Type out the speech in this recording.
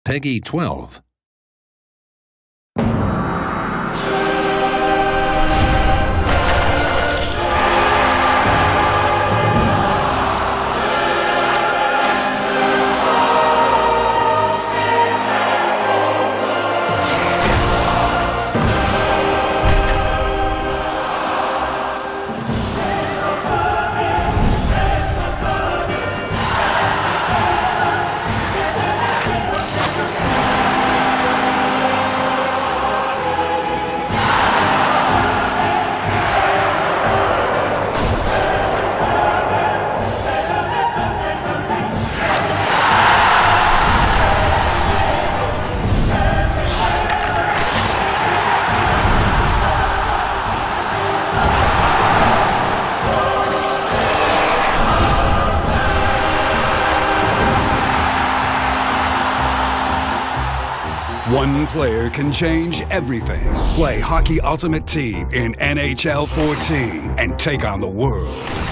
Peggy 12. One player can change everything. Play Hockey Ultimate Team in NHL 14 and take on the world.